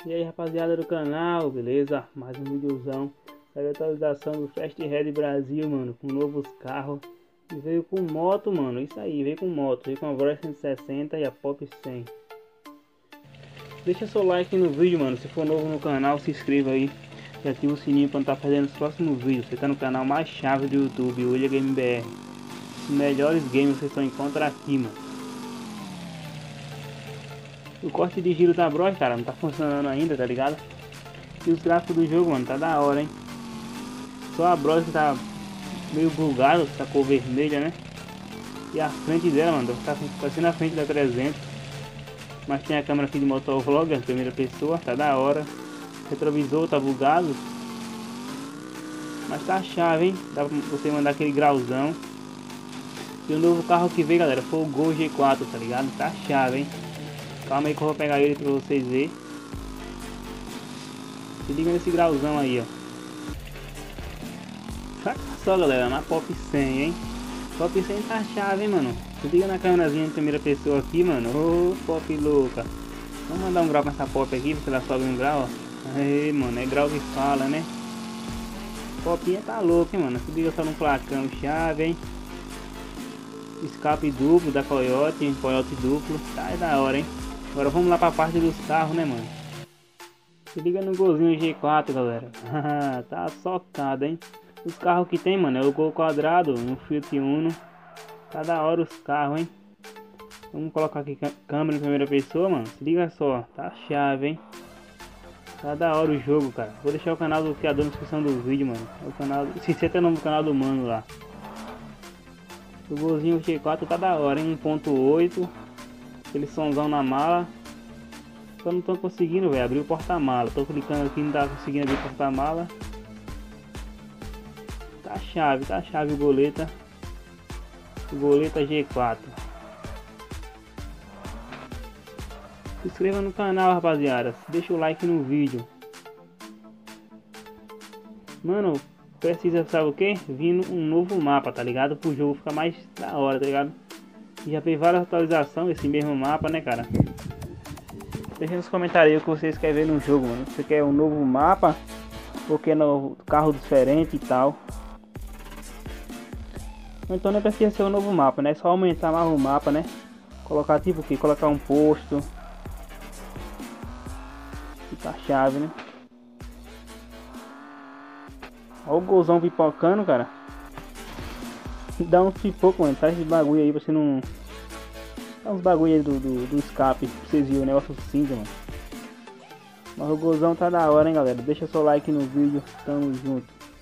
E aí rapaziada do canal, beleza? Mais um videozão. Saiu a atualização do Fast Red Brasil, mano, com novos carros. E veio com moto, mano, isso aí, veio com moto. Veio com a Bros 160 e a Pop 100. Deixa seu like no vídeo, mano. Se for novo no canal, se inscreva aí. E ativa o sininho pra não estar perdendo os próximos vídeos. Você tá no canal mais chave do YouTube, o William Game BR. Os melhores games você só encontra aqui, mano. O corte de giro da Bros, cara, não tá funcionando ainda, tá ligado? E os gráficos do jogo, mano, tá da hora, hein? Só a Bros que tá meio bugada, essa cor vermelha, né? E a frente dela, mano, tá parecendo a frente da 300. Mas tem a câmera aqui de motovlog, a primeira pessoa, tá da hora. O retrovisor tá bugado. Mas tá chave, hein? Dá pra você mandar aquele grauzão. E o novo carro que veio, galera, foi o Gol G4, tá ligado? Tá chave, hein? Calma aí que eu vou pegar ele pra vocês verem. Se liga nesse grauzão aí, ó. Saca só, galera, na Pop 100, hein? Pop 100 tá chave, hein, mano? Se liga na câmerazinha de primeira pessoa aqui, mano. Ô, Pop louca. Vamos mandar um grau pra essa Pop aqui, porque ela sobe um grau, ó. Aí, mano, é grau que fala, né? Popinha tá louca, hein, mano? Se liga só no placão chave, hein? Escape duplo da Coyote, Coyote duplo. Tá da hora, hein? Agora vamos lá pra parte dos carros, né, mano? Se liga no golzinho G4, galera. Tá socado, hein? Os carros que tem, mano, é o Gol quadrado, um Fiat Uno. Tá da hora os carros, hein? Vamos colocar aqui câmera em primeira pessoa, mano. Se liga só, tá chave, hein? Tá da hora o jogo, cara. Vou deixar o canal do criador na descrição do vídeo, mano. O canal, se você tá no canal do mano lá. O golzinho G4 tá da hora, hein? 1.8. Aquele somzão na mala. Só não tô conseguindo, velho, abrir o porta-mala. Tô clicando aqui, não tá conseguindo abrir o porta-mala. Tá chave o goleta. O goleta G4. Se inscreva no canal, rapaziada. Deixa o like no vídeo. Mano, precisa, sabe o que? Vindo um novo mapa, tá ligado? Pro jogo ficar mais da hora, tá ligado? Já fez várias atualizações esse mesmo mapa, né, cara? Deixa nos comentários aí o que vocês querem ver no jogo, mano. Você quer um novo mapa? Ou quer no carro diferente e tal? Então não precisa ser um novo mapa, né? É só aumentar mais o mapa, né? Colocar tipo o que? Colocar um posto. Fica a chave, né? Olha o golzão pipocando, cara. Dá uns pipoco, mano. Traz esse bagulho aí pra você não... Dá uns bagulho aí do escape pra vocês verem o negócio cinza, mano. Mas o golzão tá da hora, hein, galera. Deixa seu like no vídeo. Tamo junto.